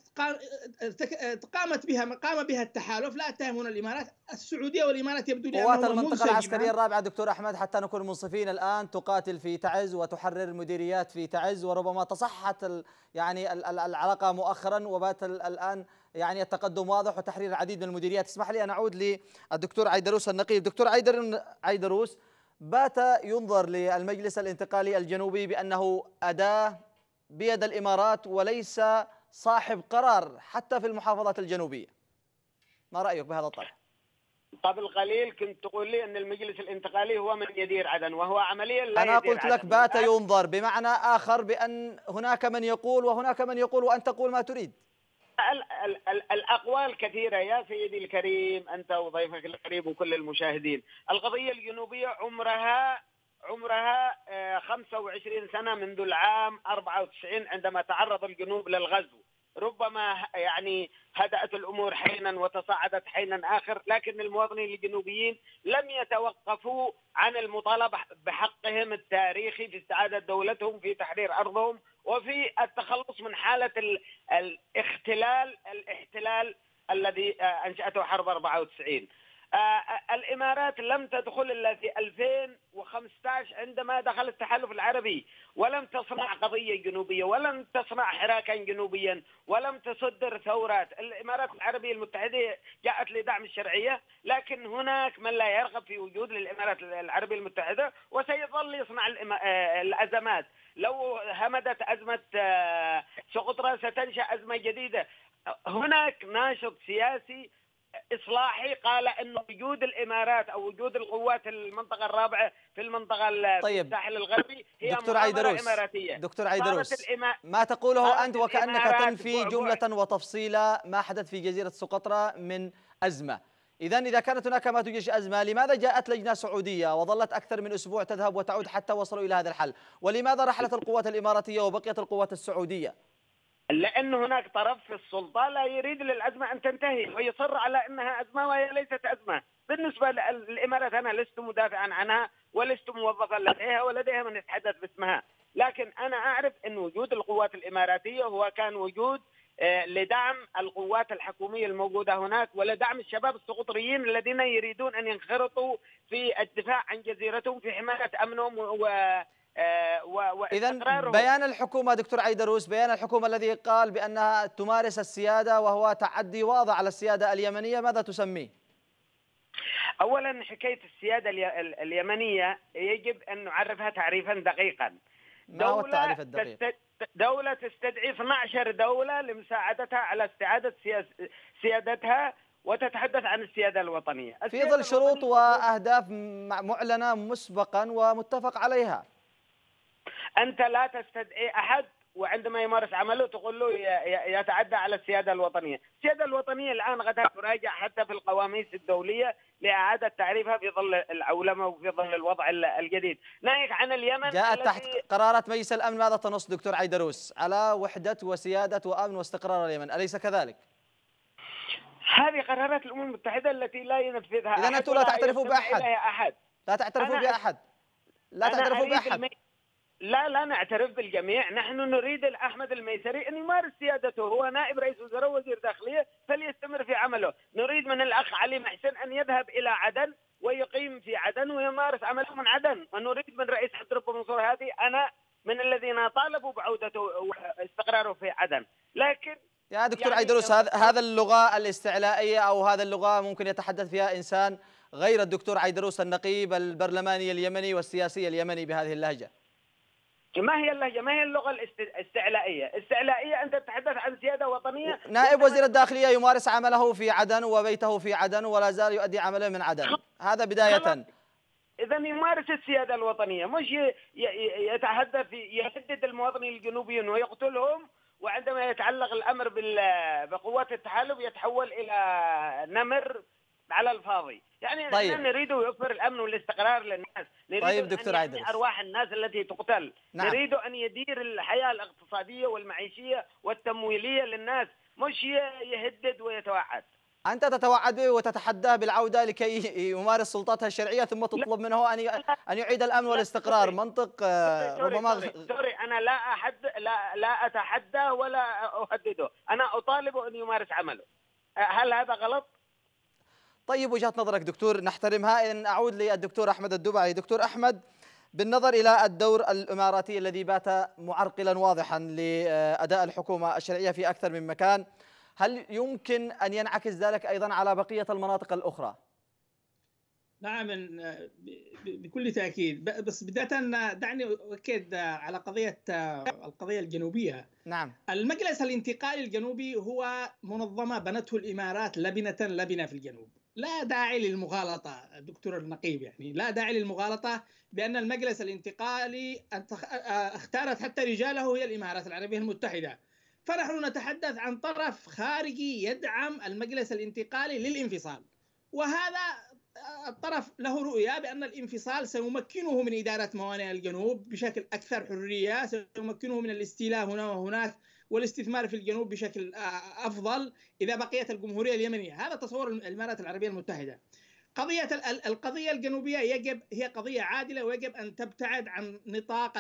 قامت بها قام بها التحالف، لا أتهم هنا الإمارات. السعودية والإمارات يبدو لي قوات المنطقة العسكرية الرابعة دكتور أحمد حتى نكون منصفين الآن تقاتل في تعز وتحرر المديريات في تعز، وربما تصحت يعني العلاقة مؤخرا وبات الآن يعني التقدم واضح وتحرير العديد من المديريات. اسمح لي أن أعود للدكتور عيدروس النقيب. دكتور عيدروس، بات ينظر للمجلس الانتقالي الجنوبي بأنه أداة بيد الإمارات وليس صاحب قرار حتى في المحافظات الجنوبية. ما رأيك بهذا الطرح؟ قبل قليل كنت تقول لي أن المجلس الانتقالي هو من يدير عدن، وهو عمليا لا أنا يدير قلت لك عدن. بات ينظر بمعنى آخر بأن هناك من يقول وهناك من يقول وأنت تقول ما تريد. ال ال ال الأقوال كثيرة يا سيدي الكريم، أنت وضيفك الكريم وكل المشاهدين. القضية الجنوبية عمرها عمرها خمسة وعشرين سنة منذ العام أربعة وتسعين عندما تعرض الجنوب للغزو. ربما يعني هدأت الأمور حينا وتصاعدت حينا آخر، لكن المواطنين الجنوبيين لم يتوقفوا عن المطالبة بحقهم التاريخي في استعادة دولتهم، في تحرير أرضهم، وفي التخلص من حالة الاختلال الاحتلال الذي أنشأته حرب أربعة وتسعين. آه الإمارات لم تدخل إلا في ألفين وخمسة عشر عندما دخل التحالف العربي، ولم تصنع قضية جنوبية، ولم تصنع حراكا جنوبيا، ولم تصدر ثورات. الإمارات العربية المتحدة جاءت لدعم الشرعية، لكن هناك من لا يرغب في وجود الإمارات العربية المتحدة وسيظل يصنع الأزمات. لو همدت أزمة سقطرى ستنشأ أزمة جديدة. هناك ناشط سياسي إصلاحي قال أن وجود الإمارات أو وجود القوات المنطقة الرابعة في المنطقة طيب. الساحل الغربي هي دكتور مؤامرة عيدروس. إماراتية. دكتور عيدروس، الإما... ما تقوله أنت وكأنك تنفي بعبع. جملة وتفصيلا ما حدث في جزيرة سقطرى من أزمة. إذن إذا كانت هناك ما توجد أزمة، لماذا جاءت لجنة سعودية وظلت أكثر من أسبوع تذهب وتعود حتى وصلوا إلى هذا الحل؟ ولماذا رحلت القوات الإماراتية وبقيت القوات السعودية؟ لأن هناك طرف في السلطة لا يريد للأزمة أن تنتهي ويصر على أنها أزمة وهي ليست أزمة. بالنسبة للإمارات أنا لست مدافعا عنها ولست موظفا لديها ولديها من يتحدث باسمها، لكن أنا أعرف أن وجود القوات الإماراتية هو كان وجود لدعم القوات الحكومية الموجودة هناك ولدعم الشباب السقطريين الذين يريدون أن ينخرطوا في الدفاع عن جزيرتهم في حماية أمنهم و إذن بيان الحكومة دكتور عيدروس، بيان الحكومة الذي قال بأنها تمارس السيادة وهو تعدي واضح على السيادة اليمنية، ماذا تسميه؟ أولا حكاية السيادة اليمنية يجب أن نعرفها تعريفا دقيقا. ما هو التعريف الدقيق؟ دولة تستدعي اثنتي عشرة دولة لمساعدتها على استعادة سيادتها وتتحدث عن السيادة الوطنية. في السيادة ظل شروط الوطنية وأهداف معلنة مسبقا ومتفق عليها. أنت لا تستدعي أحد وعندما يمارس عمله تقول له يتعدى على السيادة الوطنية. السيادة الوطنية الآن غدا تراجع حتى في القواميس الدولية لإعادة تعريفها في ظل العولمة وفي ظل الوضع الجديد. ناهيك عن اليمن جاءت تحت قرارات مجلس الأمن، ماذا تنص دكتور عيدروس؟ على وحدة وسيادة وأمن واستقرار اليمن، أليس كذلك؟ هذه قرارات الأمم المتحدة التي لا ينفذها أحد. إذا أنتم لا تعترفوا بأحد. أحد. لا تعترفوا بأحد. لا تعترفوا بأحد. المي... لا لا نعترف بالجميع. نحن نريد أحمد الميسري أن يمارس سيادته، هو نائب رئيس وزراء ووزير داخلية فليستمر في عمله. نريد من الأخ علي محسن أن يذهب إلى عدن ويقيم في عدن ويمارس عمله من عدن. ونريد من رئيس حزب رب منصور هادي، أنا من الذين طالبوا بعودته واستقراره في عدن. لكن يا دكتور يعني عيدروس، هذا هذا اللغة الاستعلائية أو هذا اللغة ممكن يتحدث فيها إنسان غير الدكتور عيدروس النقيب البرلماني اليمني والسياسي اليمني بهذه اللهجة. ما هي اللهجة؟ ما هي اللغة الاستعلائية؟ استعلائية أنت تتحدث عن سيادة وطنية. نائب وزير الداخلية يمارس عمله في عدن وبيته في عدن ولا زال يؤدي عمله من عدن، هذا بداية. إذا يمارس السيادة الوطنية، مش يتحدث يهدد المواطنين الجنوبيين ويقتلهم، وعندما يتعلق الأمر بقوات التحالف يتحول إلى نمر على الفاضي. يعني طيب. نحن نريد يوفر الأمن والاستقرار للناس، نريد طيب دكتور أن عيدروس، أرواح الناس التي تقتل. نعم. نريد أن يدير الحياة الاقتصادية والمعيشية والتمويلية للناس، مش يهدد ويتوعد. أنت تتوعد به وتتحداه بالعودة لكي يمارس سلطاتها الشرعية ثم تطلب منه أن أن يعيد الأمن والاستقرار. منطق ربما دكتوري أنا لا أحد لا لا أتحدى ولا أهدده، أنا أطالب أن يمارس عمله. هل هذا غلط؟ طيب وجهة نظرك دكتور نحترمها. إن أعود للدكتور أحمد الدبعي. دكتور أحمد، بالنظر إلى الدور الإماراتي الذي بات معرقلا واضحا لأداء الحكومة الشرعية في أكثر من مكان، هل يمكن أن ينعكس ذلك أيضا على بقية المناطق الأخرى؟ نعم بكل تأكيد. بس بداية دعني أؤكد على قضية القضية الجنوبية. نعم. المجلس الانتقالي الجنوبي هو منظمة بنته الإمارات لبنة لبنة في الجنوب. لا داعي للمغالطة دكتور النقيب، يعني لا داعي للمغالطة بأن المجلس الانتقالي اختارت حتى رجاله هي الإمارات العربية المتحدة. فنحن نتحدث عن طرف خارجي يدعم المجلس الانتقالي للانفصال، وهذا الطرف له رؤية بأن الانفصال سيمكنه من إدارة موانئ الجنوب بشكل أكثر حرية، سيمكنه من الاستيلاء هنا وهناك والاستثمار في الجنوب بشكل أفضل إذا بقيت الجمهورية اليمنية. هذا تصور الإمارات العربية المتحدة. قضية القضية الجنوبية يجب هي قضية عادلة، ويجب أن تبتعد عن نطاق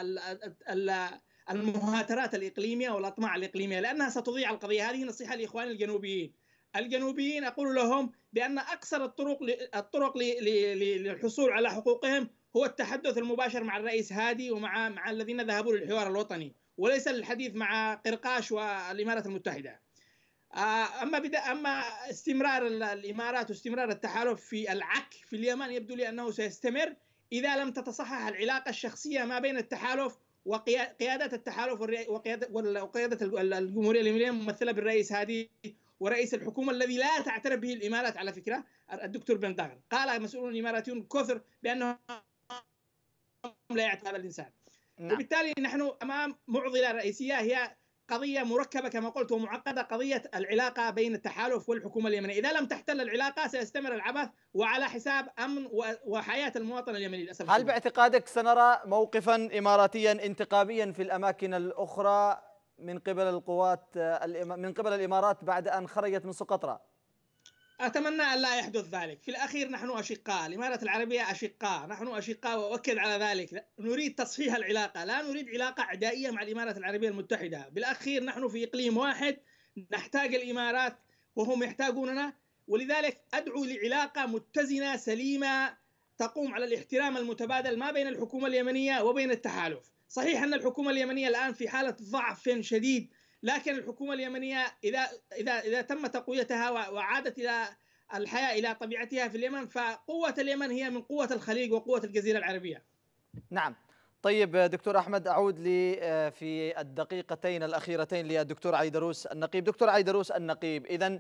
المهاترات الإقليمية والأطماع الإقليمية، لأنها ستضيع القضية. هذه نصيحة لإخواني الجنوبيين. الجنوبيين أقول لهم بأن أقصر الطرق الطرق للحصول على حقوقهم هو التحدث المباشر مع الرئيس هادي ومع مع الذين ذهبوا للحوار الوطني، وليس الحديث مع قرقاش والإمارات المتحدة. أما بدا أما استمرار الإمارات واستمرار التحالف في العك في اليمن، يبدو لي أنه سيستمر إذا لم تتصحح العلاقة الشخصية ما بين التحالف وقيادة التحالف وقيادة الجمهورية اليمنية ممثلة بالرئيس هادي ورئيس الحكومة الذي لا تعترف به الإمارات. على فكرة الدكتور بن داغر قال مسؤولون إماراتيون كثر بأنهم لا يعترف هذا الإنسان. نعم. وبالتالي نحن أمام معضلة رئيسية هي قضية مركبة كما قلت ومعقدة، قضية العلاقة بين التحالف والحكومة اليمنية. إذا لم تحتل العلاقة سيستمر العبث وعلى حساب أمن وحياة المواطن اليمني للأسف. هل باعتقادك سنرى موقفا إماراتيا انتقابيا في الأماكن الأخرى من قبل القوات من قبل الإمارات بعد أن خرجت من سقطرى؟ أتمنى أن لا يحدث ذلك. في الأخير نحن أشقاء، الإمارات العربية أشقاء، نحن أشقاء وأؤكد على ذلك. نريد تصحيح العلاقة، لا نريد علاقة عدائية مع الإمارات العربية المتحدة. بالأخير نحن في إقليم واحد، نحتاج الإمارات وهم يحتاجوننا، ولذلك أدعو لعلاقة متزنة سليمة تقوم على الاحترام المتبادل ما بين الحكومة اليمنية وبين التحالف. صحيح أن الحكومة اليمنية الآن في حالة ضعف شديد، لكن الحكومة اليمنية إذا إذا إذا تم تقويتها وعادت إلى الحياة إلى طبيعتها في اليمن، فقوة اليمن هي من قوة الخليج وقوة الجزيرة العربية. نعم. طيب دكتور أحمد، أعود لي في الدقيقتين الأخيرتين للدكتور عيدروس النقيب. دكتور عيدروس النقيب، إذن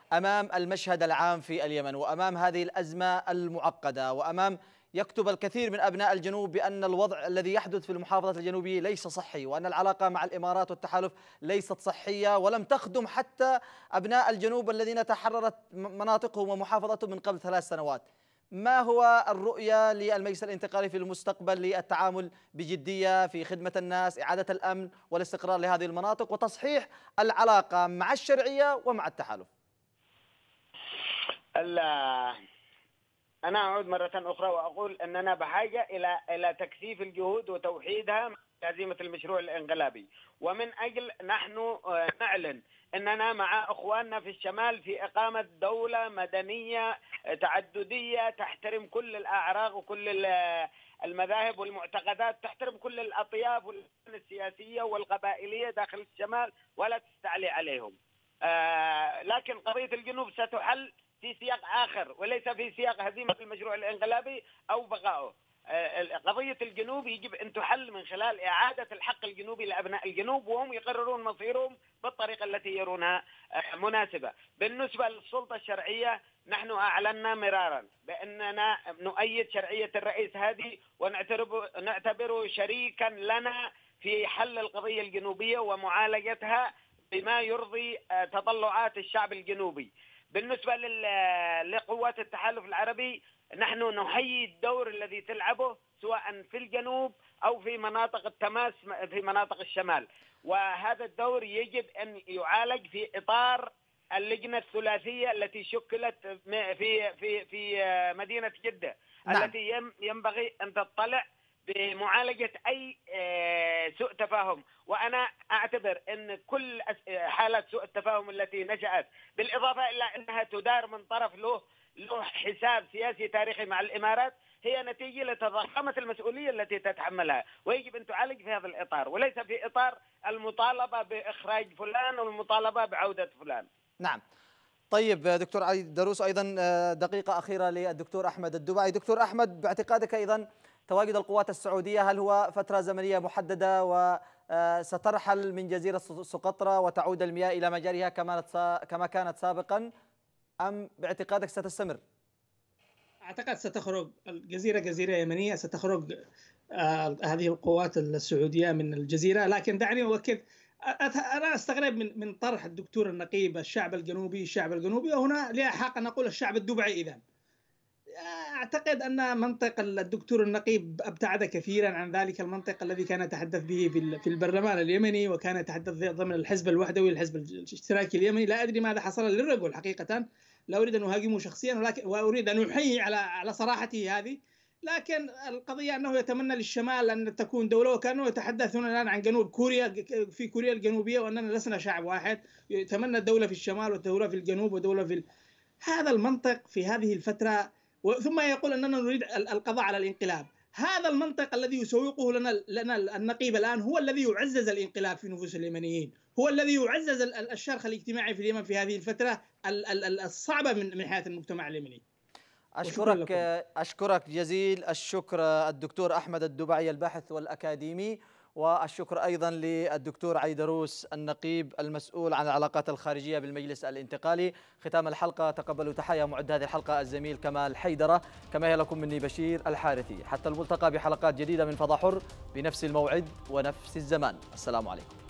أمام المشهد العام في اليمن وأمام هذه الأزمة المعقدة وأمام يكتب الكثير من أبناء الجنوب بأن الوضع الذي يحدث في المحافظة الجنوبية ليس صحي، وأن العلاقة مع الإمارات والتحالف ليست صحية ولم تخدم حتى أبناء الجنوب الذين تحررت مناطقهم ومحافظتهم من قبل ثلاث سنوات. ما هو الرؤية للمجلس الانتقالي في المستقبل للتعامل بجدية في خدمة الناس، إعادة الأمن والاستقرار لهذه المناطق وتصحيح العلاقة مع الشرعية ومع التحالف؟ أنا أعود مرة أخرى وأقول أننا بحاجة إلى إلى تكثيف الجهود وتوحيدها مع هزيمة المشروع الانقلابي، ومن أجل نحن نعلن أننا مع أخواننا في الشمال في إقامة دولة مدنية تعددية تحترم كل الأعراق وكل المذاهب والمعتقدات، تحترم كل الأطياف السياسية والقبائلية داخل الشمال ولا تستعلي عليهم. آه لكن قضية الجنوب ستحل في سياق آخر وليس في سياق هزيمة المشروع الانقلابي أو بقائه. قضية الجنوب يجب أن تحل من خلال إعادة الحق الجنوبي لأبناء الجنوب، وهم يقررون مصيرهم بالطريقة التي يرونها مناسبة. بالنسبة للسلطة الشرعية، نحن أعلنا مرارا بأننا نؤيد شرعية الرئيس هادي ونعتبره شريكا لنا في حل القضية الجنوبية ومعالجتها بما يرضي تطلعات الشعب الجنوبي. بالنسبة لقوات التحالف العربي، نحن نحيي الدور الذي تلعبه سواء في الجنوب أو في مناطق التماس في مناطق الشمال، وهذا الدور يجب أن يعالج في إطار اللجنة الثلاثية التي شكلت في في في مدينة جدة. نعم. التي ينبغي أن تطلع بمعالجة أي سوء تفاهم، وأنا أعتبر أن كل حالات سوء التفاهم التي نشأت بالإضافة إلى أنها تدار من طرف له له حساب سياسي تاريخي مع الإمارات هي نتيجة لتضخمة المسؤولية التي تتحملها، ويجب أن تعالج في هذا الإطار وليس في إطار المطالبة بإخراج فلان والمطالبة بعودة فلان. نعم. طيب دكتور عيدروس، أيضا دقيقة أخيرة للدكتور أحمد الدبعي. دكتور أحمد، باعتقادك أيضا تواجد القوات السعودية هل هو فترة زمنية محددة وسترحل من جزيرة سقطرى وتعود المياه إلى مجاريها كما كانت سابقا، أم باعتقادك ستستمر؟ أعتقد ستخرج الجزيرة جزيرة يمنية، ستخرج آه هذه القوات السعودية من الجزيرة. لكن دعني أؤكد، أنا أستغرب من من طرح الدكتور النقيب الشعب الجنوبي الشعب الجنوبي وهنا لي حق أن نقول الشعب الدبعي. إذن أعتقد أن منطق الدكتور النقيب أبتعد كثيرا عن ذلك المنطق الذي كان يتحدث به في البرلمان اليمني، وكان يتحدث ضمن الحزب الوحدوي الحزب الاشتراكي اليمني. لا أدري ماذا حصل للرجل حقيقة، لا أريد أن أهاجمه شخصيا، ولكن وأريد أن أحيي على على صراحته هذه. لكن القضية أنه يتمنى للشمال أن تكون دولة، وكانوا يتحدثون الآن عن جنوب كوريا في كوريا الجنوبية وأننا لسنا شعب واحد، يتمنى دولة في الشمال ودولة في الجنوب ودولة في ال... هذا المنطق في هذه الفترة، ثم يقول أننا نريد القضاء على الانقلاب. هذا المنطق الذي يسوقه لنا لنا النقيب الآن هو الذي يعزز الانقلاب في نفوس اليمنيين، هو الذي يعزز الشرخ الاجتماعي في اليمن في هذه الفترة الصعبة من حياة المجتمع اليمني. أشكرك أشكرك جزيل الشكر الدكتور أحمد الدبعي الباحث والأكاديمي، والشكر أيضا للدكتور عيدروس النقيب المسؤول عن العلاقات الخارجية بالمجلس الانتقالي. ختام الحلقة تقبلوا تحية معد هذه الحلقة الزميل كمال حيدرة، كما هي لكم مني بشير الحارثي. حتى الملتقى بحلقات جديدة من فضاء حر بنفس الموعد ونفس الزمان. السلام عليكم.